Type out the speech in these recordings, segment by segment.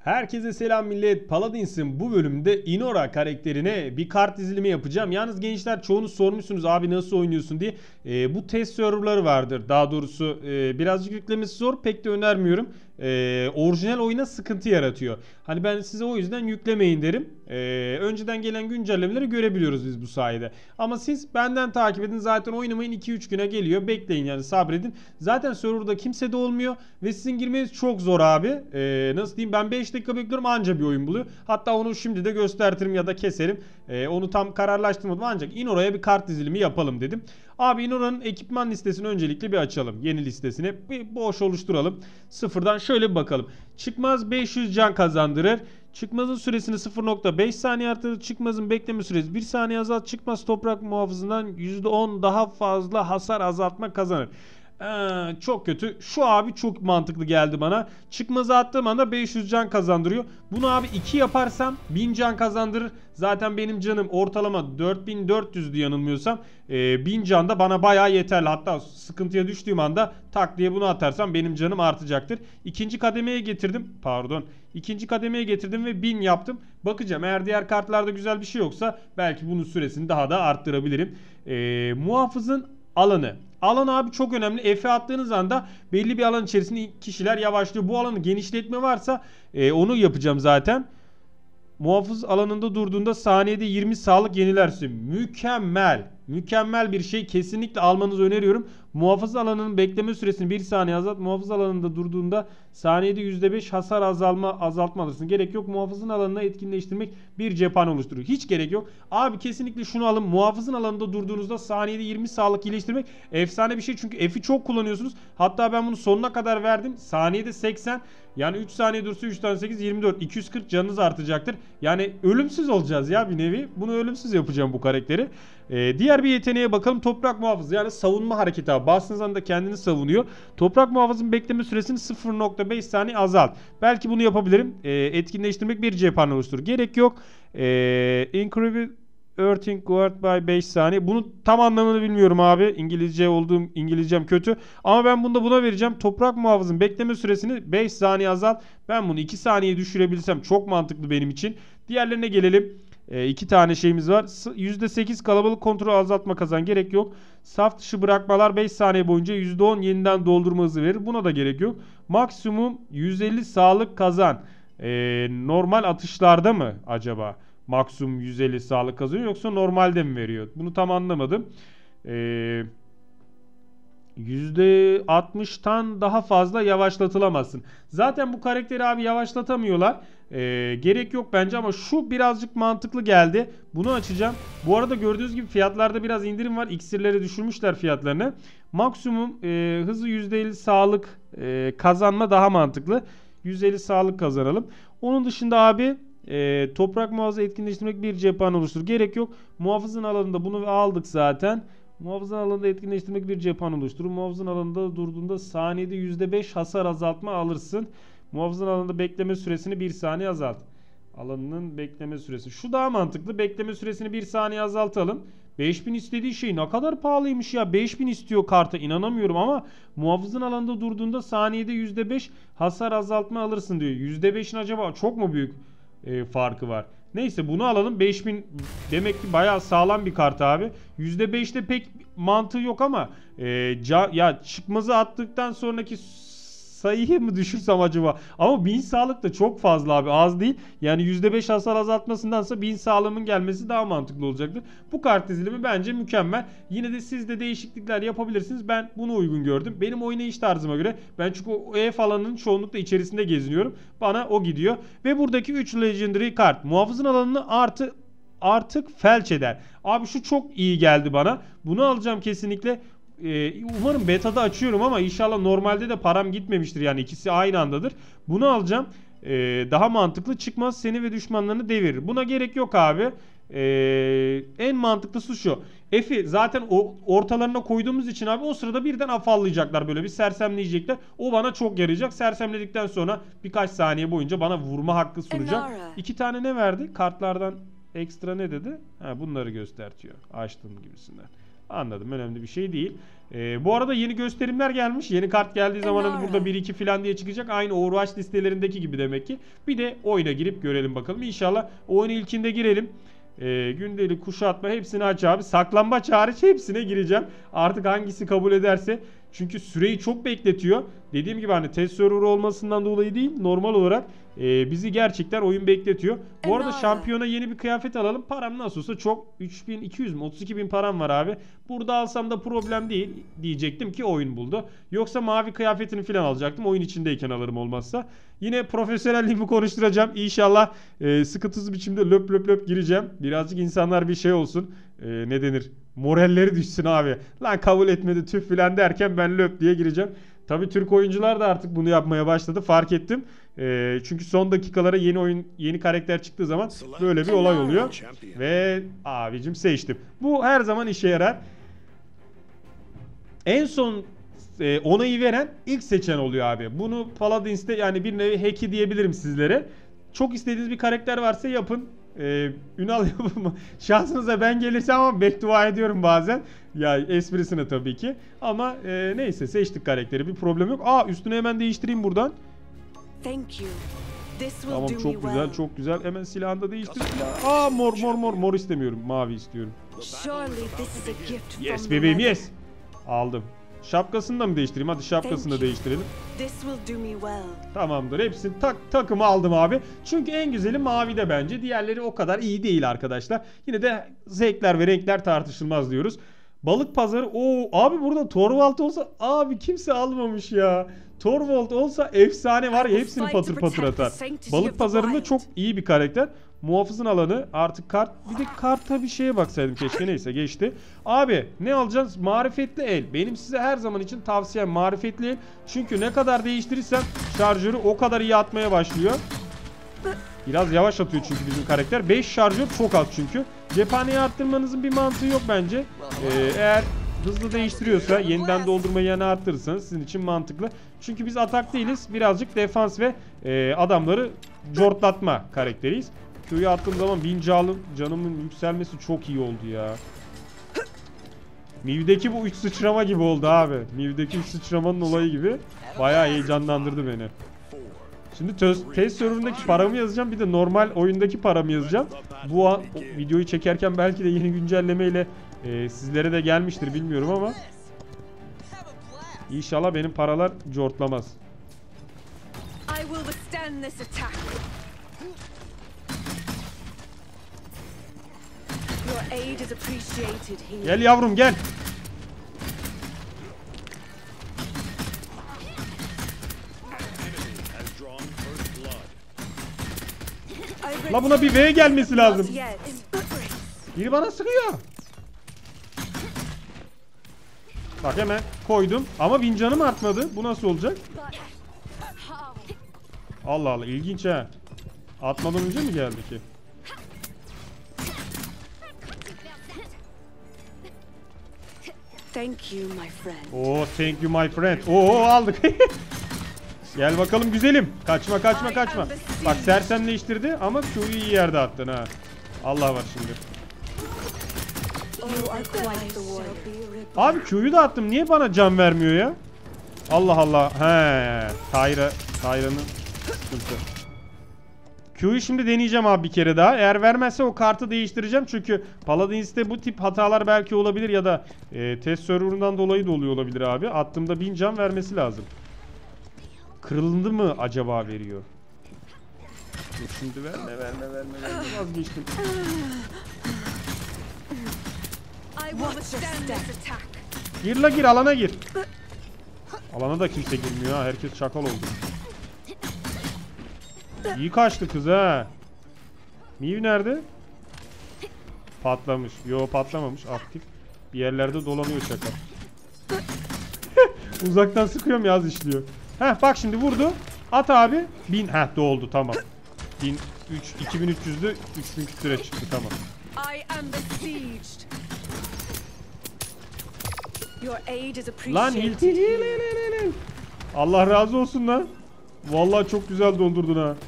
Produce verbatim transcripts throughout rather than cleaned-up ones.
Herkese selam millet. Paladins'in bu bölümde Inora karakterine bir kart dizilimi yapacağım. Yalnız gençler çoğunuz sormuşsunuz abi nasıl oynuyorsun diye. E, bu test serverları vardır. Daha doğrusu e, birazcık yüklemesi zor. Pek de önermiyorum. E, orijinal oyuna sıkıntı yaratıyor. Hani ben size o yüzden yüklemeyin derim. E, önceden gelen güncellemeleri görebiliyoruz biz bu sayede. Ama siz benden takip edin. Zaten oynamayın iki üç güne geliyor. Bekleyin yani sabredin. Zaten serverda kimse de olmuyor. Ve sizin girmeniz çok zor abi. E, nasıl diyeyim ben beş dakika bekliyorum anca bir oyun buluyor. Hatta onu şimdi de göstertirim ya da keserim. E, onu tam kararlaştırmadım ancak Inora'ya bir kart dizilimi yapalım dedim. Abi Inora'nın ekipman listesini öncelikle bir açalım. Yeni listesini bir boş oluşturalım. Sıfırdan şöyle bir bakalım. Çıkmaz beş yüz can kazandırır. Çıkmazın süresini sıfır nokta beş saniye artırır. Çıkmazın bekleme süresi bir saniye azalt. Çıkmaz toprak muhafızından yüzde on daha fazla hasar azaltma kazanır. Ee, çok kötü. Şu abi çok mantıklı geldi bana. Çıkmazı attığım anda beş yüz can kazandırıyor. Bunu abi iki yaparsam bin can kazandırır. Zaten benim canım ortalama dört bin dört yüzdü yanılmıyorsam. Ee, bin can da bana bayağı yeterli. Hatta sıkıntıya düştüğüm anda tak diye bunu atarsam benim canım artacaktır. İkinci kademeye getirdim. Pardon. İkinci kademeye getirdim ve bin yaptım. Bakacağım eğer diğer kartlarda güzel bir şey yoksa belki bunun süresini daha da arttırabilirim. Ee, muhafızın alanı. Alan abi çok önemli. F'e attığınız anda belli bir alan içerisinde kişiler yavaşlıyor. Bu alanı genişletme varsa e, onu yapacağım zaten. Muhafız alanında durduğunda saniyede yirmi sağlık yenilersin. Mükemmel. Mükemmel bir şey. Kesinlikle almanızı öneriyorum. Muhafız alanının bekleme süresini bir saniye azalt. Muhafız alanında durduğunda saniyede yüzde beş hasar azalma azaltma alırsın. Gerek yok. Muhafızın alanına etkinleştirmek bir cephane oluşturur. Hiç gerek yok. Abi kesinlikle şunu alın. Muhafızın alanında durduğunuzda saniyede yirmi sağlık iyileştirmek efsane bir şey. Çünkü F'i çok kullanıyorsunuz. Hatta ben bunu sonuna kadar verdim. Saniyede seksen. Yani üç saniye dursa üç tane sekiz yirmi dört. iki yüz kırk canınız artacaktır. Yani ölümsüz olacağız ya bir nevi. Bunu ölümsüz yapacağım bu karakteri. Ee, diğer bir yeteneğe bakalım. Toprak muhafızı yani savunma hareketi abi. Bastığınız anda kendini savunuyor. Toprak muhafızın bekleme süresini sıfır nokta beş saniye azalt. Belki bunu yapabilirim. Ee, etkinleştirmek bir cephane oluşturur. Gerek yok. Ee, Incredible Earthing Guard by beş saniye. Bunu tam anlamını bilmiyorum abi. İngilizce olduğum İngilizcem kötü. Ama ben bunda buna vereceğim. Toprak muhafızın bekleme süresini beş saniye azalt. Ben bunu iki saniye düşürebilsem çok mantıklı benim için. Diğerlerine gelelim. E, iki tane şeyimiz var. yüzde sekiz kalabalık kontrol azaltma kazan. Gerek yok. Saf dışı bırakmalar beş saniye boyunca yüzde on yeniden doldurma hızı verir. Buna da gerek yok. Maksimum yüz elli sağlık kazan. E, normal atışlarda mı acaba? Maksimum yüz elli sağlık kazanıyor yoksa normalde mi veriyor? Bunu tam anlamadım. Eee yüzde altmıştan daha fazla yavaşlatılamazsın. Zaten bu karakteri abi yavaşlatamıyorlar. Ee, gerek yok bence ama şu birazcık mantıklı geldi. Bunu açacağım. Bu arada gördüğünüz gibi fiyatlarda biraz indirim var. İksirleri düşürmüşler fiyatlarını. Maksimum e, hızı yüzde elli sağlık e, kazanma daha mantıklı. yüz elli sağlık kazanalım. Onun dışında abi e, toprak muhafızı etkinleştirmek bir cephane oluşturur. Gerek yok. Muhafızın alanında bunu aldık zaten. Muhafızın alanında etkinleştirmek bir cephane oluşturur. Muhafızın alanında durduğunda saniyede yüzde beş hasar azaltma alırsın. Muhafızın alanında bekleme süresini bir saniye azalt. Alanının bekleme süresi. Şu daha mantıklı. Bekleme süresini bir saniye azaltalım. beş bin istediği şey ne kadar pahalıymış ya. beş bin istiyor karta inanamıyorum ama muhafızın alanında durduğunda saniyede yüzde beş hasar azaltma alırsın diyor. yüzde beşin acaba çok mu büyük e, farkı var? Neyse bunu alalım. beş bin demek ki bayağı sağlam bir kart abi. yüzde beşte pek mantığı yok ama e, ca, ya çıkmazı attıktan sonraki sayıyı mı düşürsem acaba? Ama bin sağlık da çok fazla abi. Az değil. Yani yüzde beş hasar azaltmasındansa bin sağlığımın gelmesi daha mantıklı olacaktır. Bu kart dizilimi bence mükemmel. Yine de siz de değişiklikler yapabilirsiniz. Ben bunu uygun gördüm. Benim oynayış tarzıma göre. Ben çünkü o E falanın çoğunlukla içerisinde geziniyorum. Bana o gidiyor. Ve buradaki üç Legendary kart. Muhafızın alanını artı artık felç eder. Abi şu çok iyi geldi bana. Bunu alacağım kesinlikle. Ee, umarım betada açıyorum ama inşallah normalde de param gitmemiştir. Yani ikisi aynı andadır. Bunu alacağım. Ee, daha mantıklı. Çıkmaz seni ve düşmanlarını devirir. Buna gerek yok abi. Ee, en mantıklısı şu. F'i zaten o ortalarına koyduğumuz için abi o sırada birden afallayacaklar. Böyle bir sersemleyecekler. O bana çok yarayacak. Sersemledikten sonra birkaç saniye boyunca bana vurma hakkı sunacak. İki tane ne verdi? Kartlardan ekstra ne dedi? Ha, bunları göstertiyor. Açtığım gibisinden. Anladım, önemli bir şey değil. Ee, bu arada yeni gösterimler gelmiş. Yeni kart geldiği zaman hani burada bir iki falan diye çıkacak. Aynı Overwatch listelerindeki gibi demek ki. Bir de oyuna girip görelim bakalım. İnşallah oyun ilkinde girelim. Ee, gündelik, kuşatma hepsini aç abi. Saklambaç hariç hepsine gireceğim. Artık hangisi kabul ederse. Çünkü süreyi çok bekletiyor. Dediğim gibi hani test server olmasından dolayı değil, normal olarak e, bizi gerçekten oyun bekletiyor. Bu arada şampiyona yeni bir kıyafet alalım. Param nasıl olsa çok, üç bin iki yüz mü otuz iki bin param var abi. Burada alsam da problem değil diyecektim ki oyun buldu. Yoksa mavi kıyafetini falan alacaktım. Oyun içindeyken alırım olmazsa. Yine profesyonelliğimi konuşturacağım. İnşallah e, sıkıntısız biçimde löp löp löp gireceğim. Birazcık insanlar bir şey olsun. E, ne denir? Moralleri düşsün abi. Lan kabul etmedi tüh filan derken ben löp diye gireceğim. Tabii Türk oyuncular da artık bunu yapmaya başladı. Fark ettim. E, çünkü son dakikalara yeni oyun, yeni karakter çıktığı zaman böyle bir olay oluyor. Ve abicim seçtim. Bu her zaman işe yarar. En son e, onayı veren ilk seçen oluyor abi. Bunu Paladins'te yani bir nevi hack'i diyebilirim sizlere. Çok istediğiniz bir karakter varsa yapın. Ee, Ünal yapımı. Şansınıza ben gelirsem ama beddua ediyorum bazen. Ya esprisine tabii ki. Ama e, neyse seçtik karakteri. Bir problem yok. Aa üstünü hemen değiştireyim buradan. Thank you. This will Tamam, do me çok well. güzel, çok güzel. Hemen silahını da değiştir. Aa mor mor mor mor istemiyorum. Mavi istiyorum. Surely this is a gift Yes from bebeğim, the yes. Aldım. Şapkasını da mı değiştireyim? Hadi şapkasını da değiştirelim. This will do me well. Tamamdır. Hepsini tak takımı aldım abi. Çünkü en güzeli mavide bence. Diğerleri o kadar iyi değil arkadaşlar. Yine de zevkler ve renkler tartışılmaz diyoruz. Balık pazarı. Oo abi burada Torvald olsa abi kimse almamış ya. Torvald olsa efsane var ya, hepsini patır patır atar. Balık pazarında çok iyi bir karakter. Muhafızın alanı artık kart. Bir de karta bir şeye baksaydım keşke, neyse geçti. Abi ne alacağız? Marifetli el. Benim size her zaman için tavsiyem marifetli el. Çünkü ne kadar değiştirirsem şarjörü o kadar iyi atmaya başlıyor. Biraz yavaş atıyor çünkü bizim karakter. beş şarjör çok az çünkü. Cephaneyi arttırmanızın bir mantığı yok bence. Ee, eğer hızlı değiştiriyorsa yeniden doldurmayı yana arttırırsanız sizin için mantıklı. Çünkü biz atak değiliz. Birazcık defans ve e, adamları cortlatma karakteriyiz. Q'yu attığım zaman bin canım, canımın yükselmesi çok iyi oldu ya. Miv'deki bu üç sıçrama gibi oldu abi. Miv'deki üç sıçramanın olayı gibi. Bayağı heyecanlandırdı beni. Şimdi test server'ındaki paramı yazacağım. Bir de normal oyundaki paramı yazacağım. Bu an, videoyu çekerken belki de yeni güncellemeyle e, sizlere de gelmiştir bilmiyorum ama İnşallah benim paralar cortlamaz. I will withstand this attack. Your aid is appreciated here. Gel yavrum gel. La buna bir V gelmesi lazım. Biri bana sıkıyor. Bak hemen koydum ama bin canım artmadı. Bu nasıl olacak? Allah Allah, ilginç ha. Atmadan önce mi geldi ki? Thank you my friend. Oo, thank you my friend. Oo, aldık. Gel bakalım güzelim. Kaçma kaçma kaçma. Bak sersemleştirdi ama Q'yu iyi yerde attın ha. Allah var şimdi. Abi Q'yu da attım. Niye bana can vermiyor ya? Allah Allah. He. Tayra. Tayra'nın sıkıntı. Q'yu şimdi deneyeceğim abi bir kere daha. Eğer vermezse o kartı değiştireceğim. Çünkü Paladins'te bu tip hatalar belki olabilir ya da e, test server'ından dolayı da oluyor olabilir abi. Attığımda bin can vermesi lazım. Kırıldı mı acaba veriyor? Şimdi verme verme verme verme vazgeçtim. Gir la gir, alana gir. Alana da kimse girmiyor ha, herkes çakal oldu. İyi kaçtı kız ha. Miv nerede? Patlamış. Yo patlamamış, aktif. Bir yerlerde dolanıyor çakal. Uzaktan sıkıyorum ya, az işliyor. Heh bak şimdi vurdu. At abi. bin. Heh doldu tamam. bin üç iki bin üç yüz'lü üç bin küsüre çıktı tamam. Lan hilti. Allah razı olsun lan. Vallahi çok güzel dondurdun ha.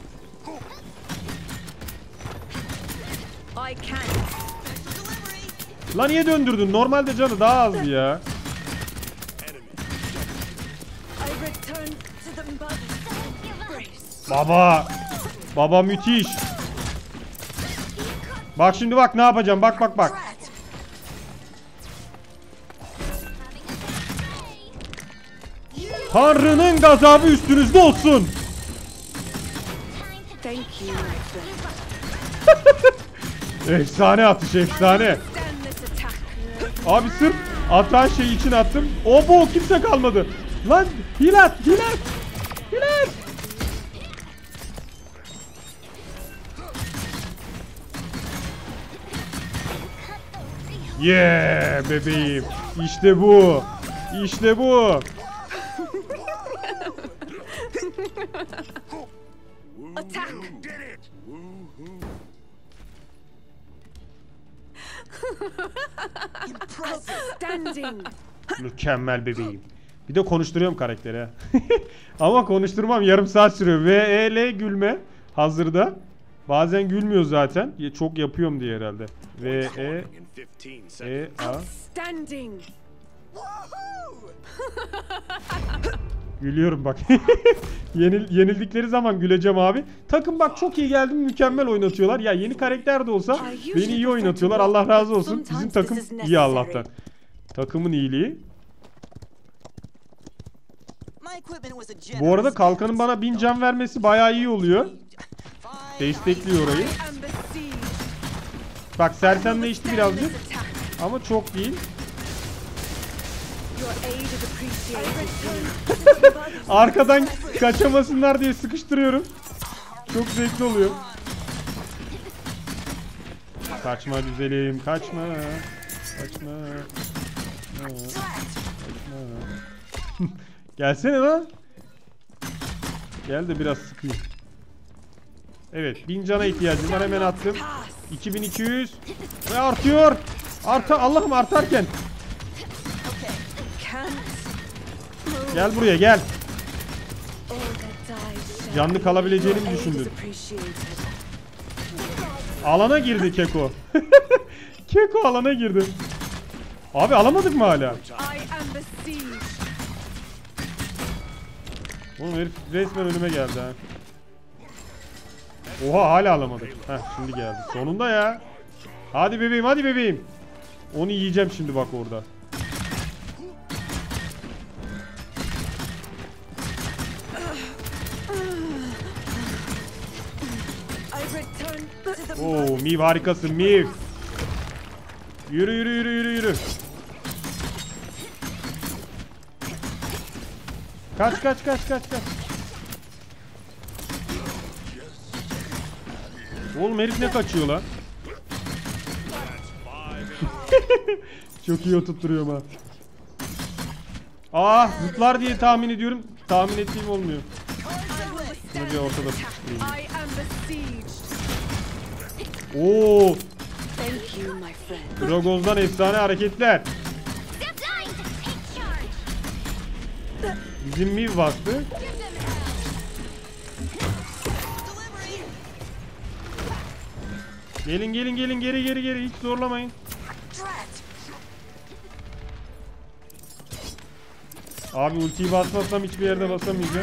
Lan niye döndürdün? Normalde canı daha azdı ya. I return to the mother's embrace. Baba. Baba müthiş. Bak şimdi bak ne yapacağım. Bak bak bak. Tanrı'nın gazabı üstünüzde olsun. Thank you, my friend. Efsane atış efsane. Stand this attack. Abi sırf atan şey için attım. Obo kimse kalmadı. Lan hilat hilat. Hilat. Yeah bebeğim. İşte bu. İşte bu. Attack. Outstanding. Mükemmel bebeğim. Bir de konuşturuyorum karakteri. ha. Ama konuşturmam yarım saat sürüyor. V E L gülme hazırda. Bazen gülmüyor zaten. Ya- Çok yapıyorum diye herhalde. V E E A Outstanding. Gülüyorum bak. Yenil, yenildikleri zaman güleceğim abi. Takım bak çok iyi geldi, mükemmel oynatıyorlar. Ya yeni karakter de olsa beni iyi oynatıyorlar. Allah razı olsun. Bizim takım iyi Allah'tan. Takımın iyiliği. Bu arada kalkanın bana bin can vermesi bayağı iyi oluyor. Destekliyor orayı. I am besieged. Bak sersemleşti birazcık This attack. ama çok değil. Your aid is appreciated. Arkadan kaçamasınlar diye sıkıştırıyorum. Çok zevkli oluyor. Kaçma güzelim, kaçma. Kaçma. Kaçma. Gelsene lan. Gel de biraz sıkayım. Evet, bin cana ihtiyacım var, hemen attım. iki bin iki yüz ve artıyor. Arta Allah'ım artarken. Can't move. Gel buraya gel. All that died shall Canlı kalabileceğini mi Your aid is düşündün? appreciated. Alana girdi Keko. Keko alana girdi. Abi alamadık mı hala? I am besieged. Oğlum herif resmen önüme geldi ha. Oha hala alamadık. Heh şimdi geldi. Sonunda ya. Hadi bebeğim hadi bebeğim. Onu yiyeceğim şimdi bak orada. I return to the Oo Miv harikasın Miv. Yürü yürü yürü yürü yürü. Kaç kaç kaç kaç kaç. Oğlum herif ne kaçıyor lan? Çok iyi oturtturuyorum ha. Aa zıplar diye tahmin ediyorum. Tahmin ettiğim olmuyor. Şunu bir ortada sıkıştırayım. I am besieged. Oo, Thank you, my friend. Dragoz'dan efsane hareketler. Bizim Miv bastı. Gelin gelin gelin geri geri geri hiç zorlamayın. Abi ultiyi basmazsam hiçbir yerde basamayacağım.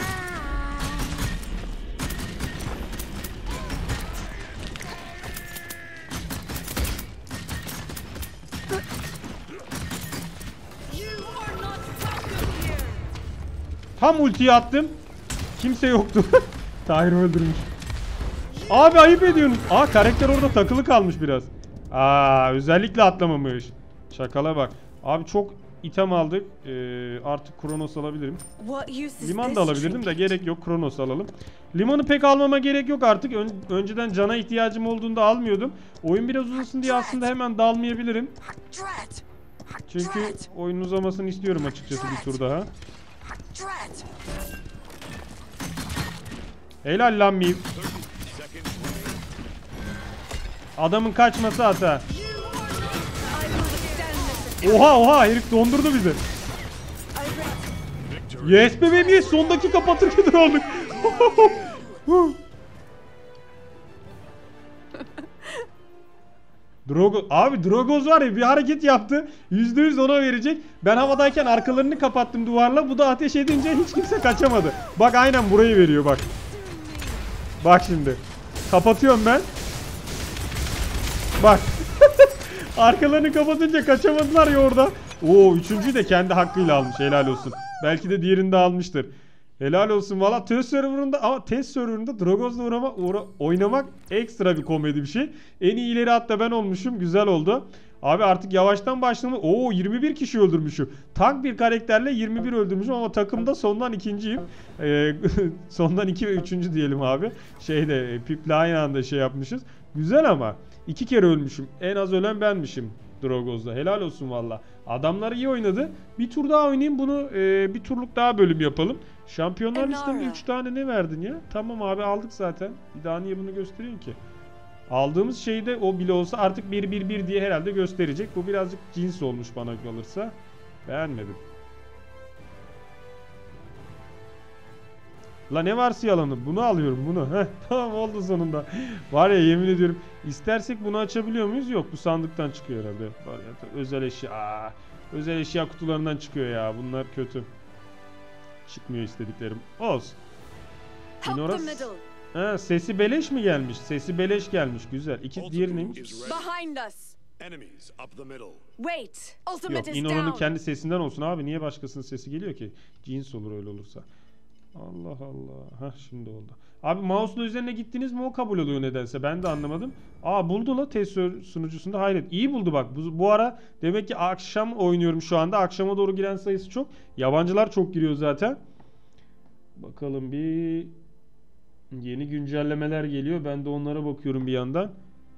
Tam ultiyi attım. Kimse yoktu. Tahir öldürmüş. Abi ayıp ediyorsunuz. Aa karakter orada takılı kalmış biraz. Aa özellikle atlamamış. Şakala bak. Abi çok item aldık. Ee, artık Kronos alabilirim. What use is Liman this da alabilirdim de trinket? gerek yok. Kronos alalım. Limanı pek almama gerek yok artık. Ön- önceden cana ihtiyacım olduğunda almıyordum. Oyun biraz uzasın diye aslında hemen dalmayabilirim. Çünkü oyunun uzamasını istiyorum açıkçası bir tur daha. Helal lan Miv. Adamın kaçması hata. I will withstand this attack. Oha oha herif dondurdu bizi. I return. Yes bebeğim yes son dakika patır kütür olduk. Drogo abi Drogoz var ya bir hareket yaptı. yüzde yüz ona verecek. Ben havadayken arkalarını kapattım duvarla. Bu da ateş edince hiç kimse kaçamadı. Bak aynen burayı veriyor bak. Bak şimdi. Kapatıyorum ben. Bak. Arkalarını kapatınca kaçamadılar ya orada. Oo üçüncüyü de kendi hakkıyla almış. Helal olsun. Belki de diğerini de almıştır. Helal olsun valla. Test serverında ama test serverında Drogoz'la uğrama, uğra, oynamak ekstra bir komedi bir şey. En iyileri hatta ben olmuşum. Güzel oldu. Abi artık yavaştan başladı. Oo yirmi bir kişi öldürmüşüm. Tank bir karakterle yirmi bir öldürmüşüm ama takımda sondan ikinciyim. Ee, sondan iki ve üçüncü diyelim abi. Şeyde Pip'le aynı anda şey yapmışız. Güzel ama. iki kere ölmüşüm. En az ölen benmişim Drogoz'da. Helal olsun valla. Adamlar iyi oynadı. Bir tur daha oynayayım bunu. E, bir turluk daha bölüm yapalım. Şampiyonlar listesinde üç tane ne verdin ya? Tamam abi aldık zaten. Bir daha niye bunu gösteriyorsun ki? Aldığımız şeyde o bile olsa artık bir bir bir diye herhalde gösterecek. Bu birazcık cins olmuş bana kalırsa. Beğenmedim. La ne varsa yalanı. Bunu alıyorum bunu. Heh, tamam oldu sonunda. Var ya yemin ediyorum. İstersek bunu açabiliyor muyuz? Yok bu sandıktan çıkıyor herhalde. Var ya, özel eşya. Aa, özel eşya kutularından çıkıyor ya. Bunlar kötü. Çıkmıyor istediklerim. Olsun. Inor'a... Ha, sesi beleş mi gelmiş? Sesi beleş gelmiş. Güzel. İki diğeri neymiş? Behind us. Enemies up the middle. Wait. Ultimate Yok is Inor'un down. kendi sesinden olsun abi. Niye başkasının sesi geliyor ki? Cins olur öyle olursa. Allah Allah. Hah şimdi oldu. Abi mouse'la üzerine gittiniz mi o kabul oluyor nedense. Ben de anlamadım. Aa buldu la test sunucusunda. Hayret. İyi buldu bak. Bu, bu ara demek ki akşam oynuyorum şu anda. Akşama doğru giren sayısı çok. Yabancılar çok giriyor zaten. Bakalım bir yeni güncellemeler geliyor. Ben de onlara bakıyorum bir yandan.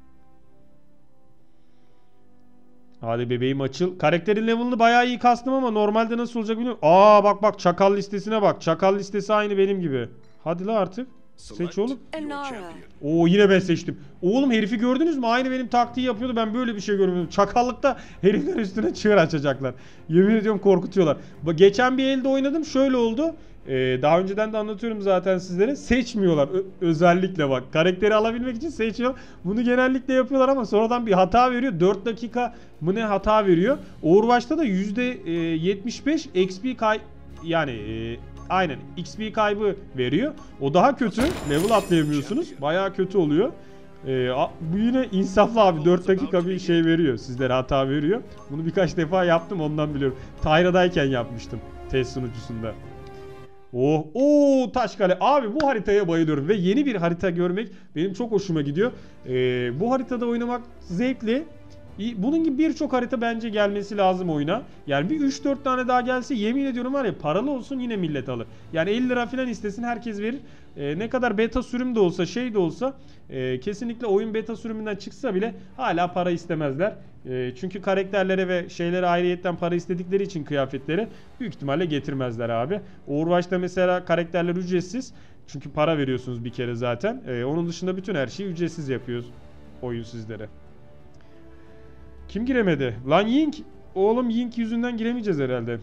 Hadi bebeğim açıl. Karakterin level'ını bayağı iyi kastım ama normalde nasıl olacak bilmiyorum. Aa bak bak çakal listesine bak. Çakal listesi aynı benim gibi. Hadi la artık. Seç oğlum. Oo yine ben seçtim. Oğlum herifi gördünüz mü? Aynı benim taktiği yapıyordu. Ben böyle bir şey görmedim. Çakallıkta herifler üstüne çığır açacaklar. Yemin ediyorum korkutuyorlar. Bak geçen bir elde oynadım. Şöyle oldu. Ee, daha önceden de anlatıyorum zaten sizlere. Seçmiyorlar Ö- özellikle bak. Karakteri alabilmek için seçiyor. Bunu genellikle yapıyorlar ama sonradan bir hata veriyor. dört dakika mı ne hata veriyor. Overwatch'ta da yüzde yetmiş beş X P kay yani e, aynen X P kaybı veriyor. O daha kötü. Level atlayamıyorsunuz. Bayağı kötü oluyor. Ee, bu yine insaflı abi. dört dakika bir şey veriyor. Sizlere hata veriyor. Bunu birkaç defa yaptım ondan biliyorum. Tyra'dayken yapmıştım. Test sunucusunda. Oh, oh Taşkale. Abi bu haritaya bayılıyorum ve yeni bir harita görmek benim çok hoşuma gidiyor. Ee, bu haritada oynamak zevkli. Bunun gibi birçok harita bence gelmesi lazım oyuna. Yani bir üç dört tane daha gelse yemin ediyorum var ya paralı olsun yine millet alır. Yani elli lira falan istesin herkes verir. Ee, ne kadar beta sürüm de olsa şey de olsa e, kesinlikle oyun beta sürümünden çıksa bile hala para istemezler. E, çünkü karakterlere ve şeylere ayrıyetten para istedikleri için kıyafetleri büyük ihtimalle getirmezler abi. Overwatch'ta mesela karakterler ücretsiz. Çünkü para veriyorsunuz bir kere zaten. E, onun dışında bütün her şeyi ücretsiz yapıyor oyun sizlere. Kim giremedi? Lan Yink. Oğlum Yink yüzünden giremeyeceğiz herhalde.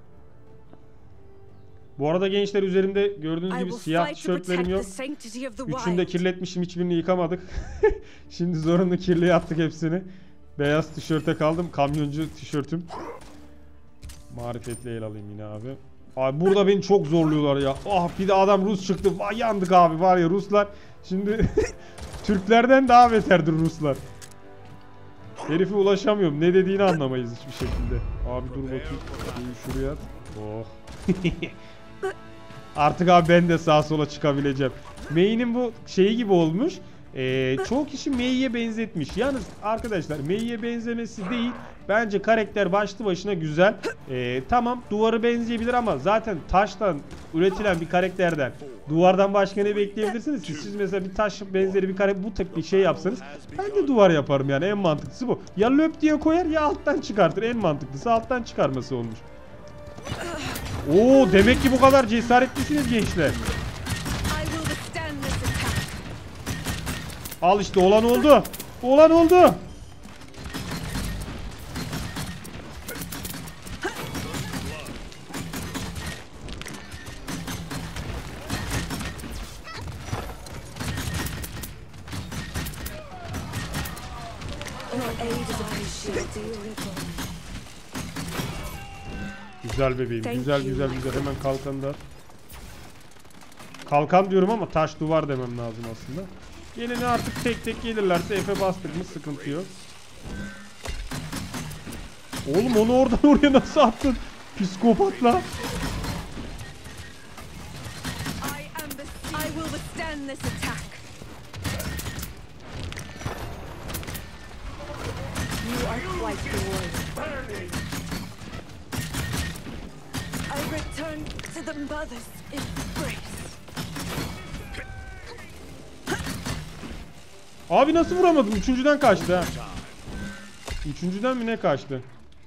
Bu arada gençler üzerimde gördüğünüz gibi siyah tişörtlerim yok. Üçünü de kirletmişim, hiçbirini yıkamadık. Şimdi zorunlu kirliye attık hepsini. Beyaz tişörte kaldım. Kamyoncu tişörtüm. Marifetli el alayım yine abi. Abi burada beni çok zorluyorlar ya. Ah bir de adam Rus çıktı. Vay yandık abi var ya Ruslar. Şimdi Türklerden daha beterdir Ruslar. Herife ulaşamıyorum. Ne dediğini anlamayız hiçbir şekilde. Abi dur bakayım. Şuraya at. Oh. Artık abi ben de sağa sola çıkabileceğim. Mei'nin bu şeyi gibi olmuş. Ee, çoğu kişi Mei'ye benzetmiş. Yalnız arkadaşlar Mei'ye benzemesi değil. Bence karakter başlı başına güzel. Ee, tamam duvarı benzeyebilir ama zaten taştan üretilen bir karakterden duvardan başka ne bekleyebilirsiniz ki? Siz mesela bir taş benzeri bir karakter bu tip bir şey yapsanız ben de duvar yaparım yani en mantıklısı bu. Ya löp diye koyar ya alttan çıkartır. En mantıklısı alttan çıkarması olmuş. Oo demek ki bu kadar cesaretlisiniz gençler. Al işte olan oldu. Olan oldu. aid is appreciated. Güzel bebeğim. Thank Güzel you. güzel güzel. Hemen kalkanı da. Kalkan diyorum ama taş duvar demem lazım aslında. Geleni artık tek tek gelirlerse Efe bastırmış, sıkıntı yok. Oğlum onu oradan oraya nasıl attın? Psikopatla. I am the I will withstand this attack. You are quite the warrior. I return to the mother's embrace. Abi nasıl vuramadım? Üçüncüden kaçtı ha. Üçüncüden mi ne kaçtı?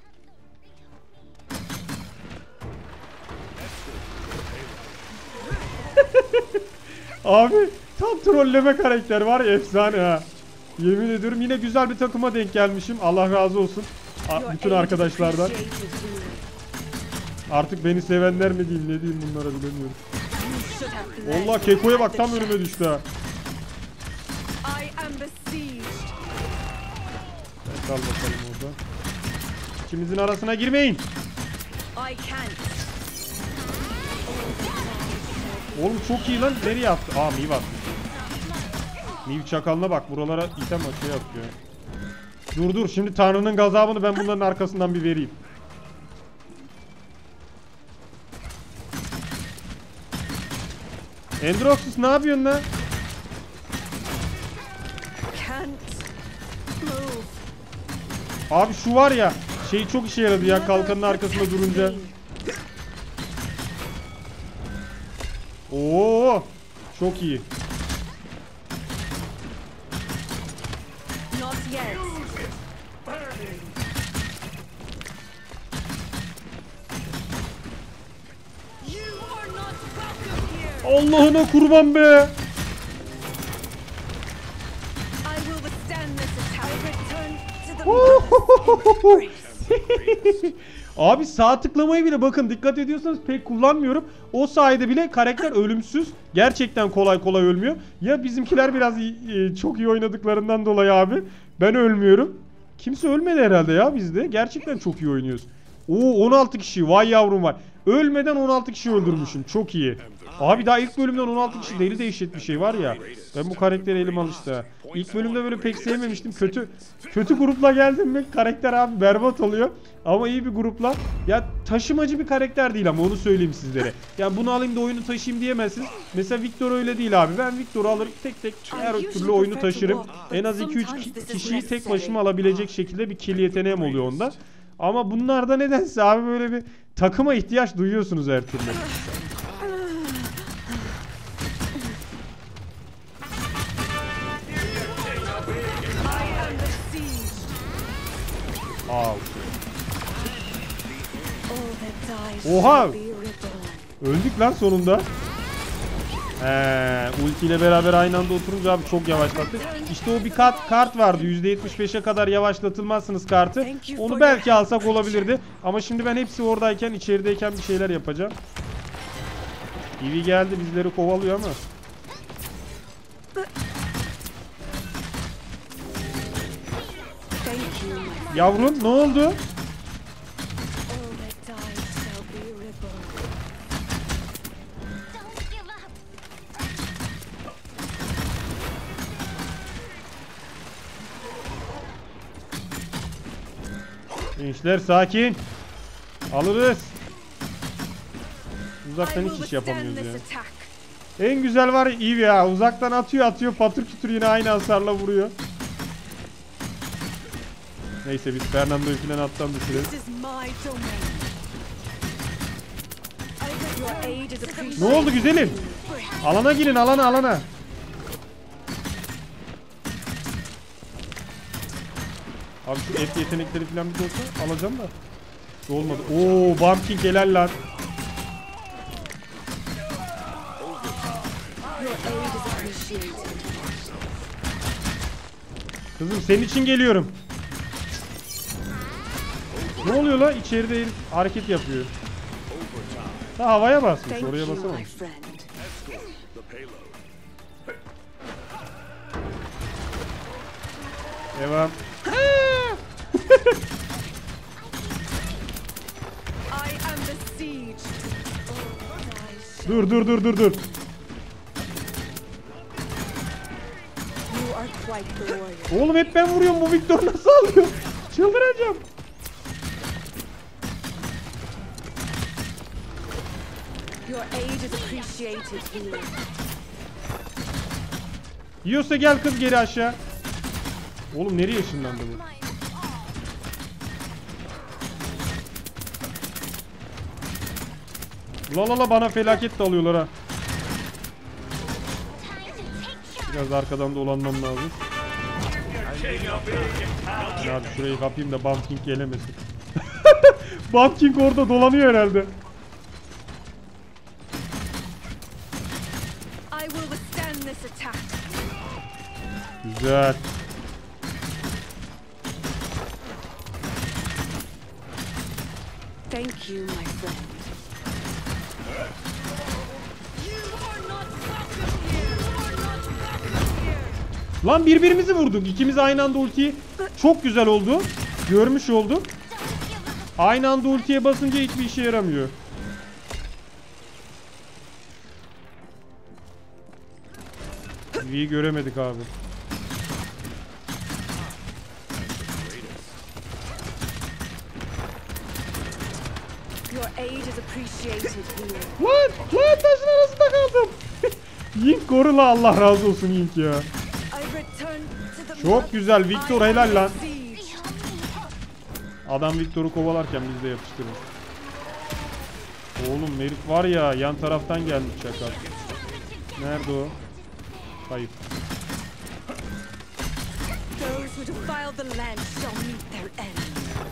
Abi tam trolleme karakter var ya, efsane ha. Yemin ediyorum yine güzel bir takıma denk gelmişim. Allah razı olsun. A- bütün arkadaşlardan. Artık beni sevenler mi diyeyim ne diyeyim bunlara bilemiyorum. Allah Keko'ya bak tam önüme düştü ha. I am besieged. Kal bakalım orada. İkimizin arasına girmeyin. I can't. Oğlum çok iyi lan. Nereye attı? Aa Miv attı. Miv çakalına bak. Buralara item şey atıyor. Dur dur. Şimdi Tanrı'nın gazabını ben bunların arkasından bir vereyim. Androxus ne yapıyorsun lan? Can't move. Abi şu var ya. Şey çok işe yaradı ya. Kalkanın arkasında durunca. Oo, çok iyi. Not yet. You are not welcome here. Allah'ına kurban be. I will withstand this attack. I return to the mother's embrace. Abi sağ tıklamayı bile bakın dikkat ediyorsanız pek kullanmıyorum. O sayede bile karakter ölümsüz. Gerçekten kolay kolay ölmüyor. Ya bizimkiler biraz iyi, çok iyi oynadıklarından dolayı abi. Ben ölmüyorum. Kimse ölmedi herhalde ya bizde. Gerçekten çok iyi oynuyoruz. Oo on altı kişi. Vay yavrum vay. Ölmeden on altı kişi öldürmüşüm. Çok iyi. Abi daha ilk bölümden on altı kişi deli dehşet bir şey var ya. Ben bu karakteri elim alıştı. İlk bölümde böyle pek sevmemiştim. Kötü kötü grupla geldim mi karakter abi berbat oluyor. Ama iyi bir grupla. Ya taşımacı bir karakter değil ama onu söyleyeyim sizlere. Yani bunu alayım da oyunu taşıyayım diyemezsiniz. Mesela Victor öyle değil abi. Ben Victor'u alır tek tek her türlü oyunu taşırım. En az iki üç kişiyi tek başıma alabilecek şekilde bir kill yeteneğim oluyor onda. Ama bunlarda nedense abi böyle bir takıma ihtiyaç duyuyorsunuz her türlü. Al. Oha! Öldük lan sonunda. Ee, ulti ile beraber aynı anda oturunca abi çok yavaşlattı. İşte o bir kart, kart vardı. yüzde yetmiş beşe kadar yavaşlatılmazsınız kartı. Onu belki alsak olabilirdi. Ama şimdi ben hepsi oradayken, içerideyken bir şeyler yapacağım. Eevee geldi, bizleri kovalıyor ama. Yavrum ne oldu? Gençler sakin. Alırız. Uzaktan hiç iş yapamıyoruz ya. En güzel var ya Eevee ya. Uzaktan atıyor atıyor patır kütür yine aynı hasarla vuruyor. Neyse biz Fernando'yu filan attan düşürelim. Ne oldu güzelim? Alana girin alana alana. Abi şu et yetenekleri falan bir olsa alacağım da. Olmadı. Oo Bumpking helal lan. Kızım senin için geliyorum. Ne oluyor la? İçeride herif hareket yapıyor. Ha havaya basmış. Oraya basamamış. Devam. I am the siege. Dur dur dur dur dur. You are quite the warrior. Oğlum hep ben vuruyorum, bu Victor nasıl alıyor? Çıldıracağım. Your aid is appreciated here. Yiyorsa gel kız geri aşağı. Oğlum nereye ışınlandı bu? La la la, bana felaket de alıyorlar ha. Biraz arkadan dolanmam lazım. Ya şurayı kapayım da Bump King gelemesin. Bump King orada dolanıyor herhalde. I will withstand this attack. Güzel. Thank you, my friend. You are not welcome here. You are not welcome here. Lan birbirimizi vurduk. İkimiz aynı anda ultiyi. Çok güzel oldu. Görmüş olduk. Aynı anda ultiye basınca hiçbir işe yaramıyor. V'yi göremedik abi. Your aid is appreciated here. Lan! Lan taşın arasında kaldım. Yink koru la, Allah razı olsun Yink ya. I return to the Çok güzel Victor, I helal am lan. the siege. Adam Victor'u kovalarken biz de yapıştırırız. Oğlum herif var ya, yan taraftan gelmiş çakal. Nerede o? Kayıp. Those who defile the land shall meet their end.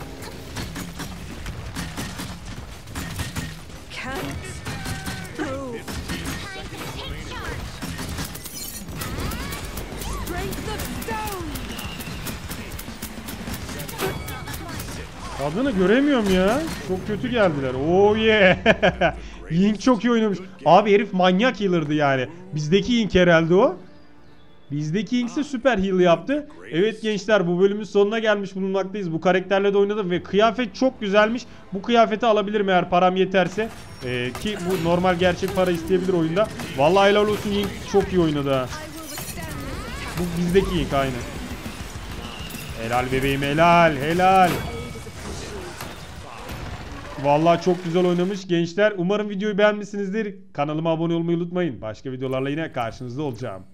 Can't move. Strength of stone. Adını göremiyorum ya. Çok kötü geldiler. Oh yeah. Yink çok iyi oynamış. Abi herif manyak healer'dı yani. Bizdeki Yink herhalde o. Bizdeki Yink ise süper heal yaptı. Evet gençler, bu bölümün sonuna gelmiş bulunmaktayız. Bu karakterle de oynadım ve kıyafet çok güzelmiş. Bu kıyafeti alabilirim eğer param yeterse. Ee, ki bu normal gerçek para isteyebilir oyunda. Vallahi helal olsun, Yink çok iyi oynadı ha. I will withstand this attack. Bu bizdeki Yink aynı. Helal bebeğim, helal helal. Aid is appreciated. Vallahi çok güzel oynamış gençler. Umarım videoyu beğenmişsinizdir. Kanalıma abone olmayı unutmayın. Başka videolarla yine karşınızda olacağım.